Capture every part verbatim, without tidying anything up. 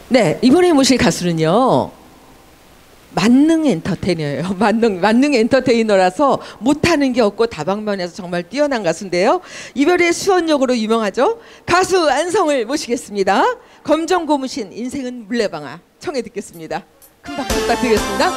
네, 이번에 모실 가수는요. 만능 엔터테이너예요. 만능, 만능 엔터테이너라서 못하는 게 없고 다방면에서 정말 뛰어난 가수인데요. 이별의 수원역으로 유명하죠. 가수 안성을 모시겠습니다. 검정 고무신 인생은 물레방아 청해 듣겠습니다. 큰 박수 부탁드리겠습니다.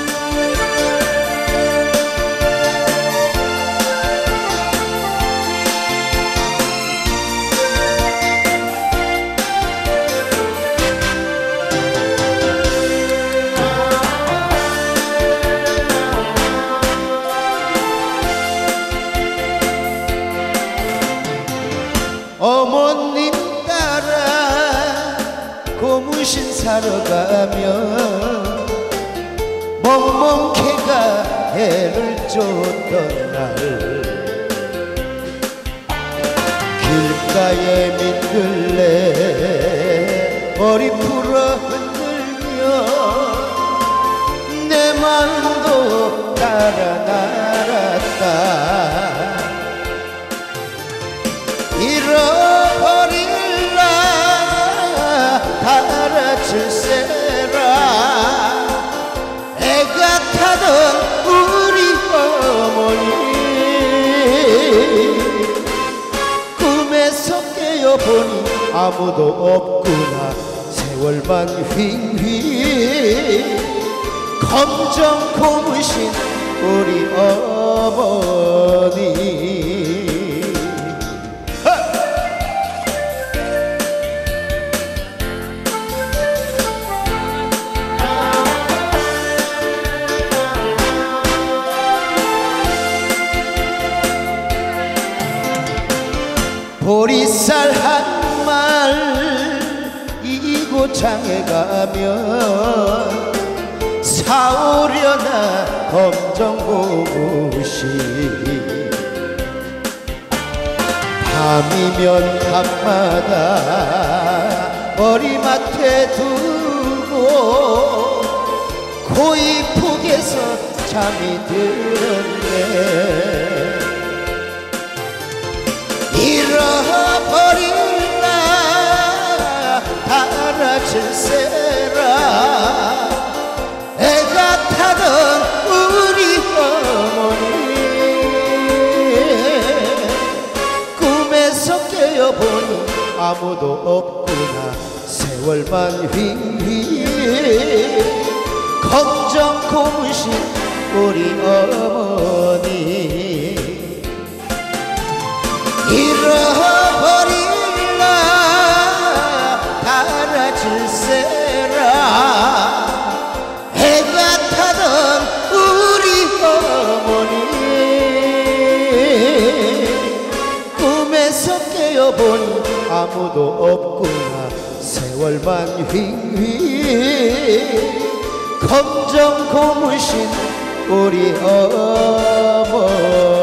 어머님 따라 고무신 사러 가면 멍멍개가 해를 쫓던 날 길가에 민들레 머리 풀어 흔들며 내 마음도 따라 날았다. 잃어버릴라 달아줄세라 애가 타던 우리 어머니 꿈에서 깨어보니 아무도 없구나. 세월만 휘휘 검정 고무신 우리 어머니. 보리쌀 한 말 이고장에 가면 사오려나 검정 고무신 밤이면 밤마다 머리맡에 두고 고이폭에서 잠이 들었네. 잃어버릴라 달아줄세라 애가 타던 우리 어머니 꿈에서 깨어보니 아무도 없구나. 세월만 휘휘 검정 고무신 우리 어머니. 잃어버릴라 달아줄세라 애가 타던 우리 어머니 꿈에서 깨어보니 아무도 없구나. 세월만 휘휘 검정 고무신 우리 어머니.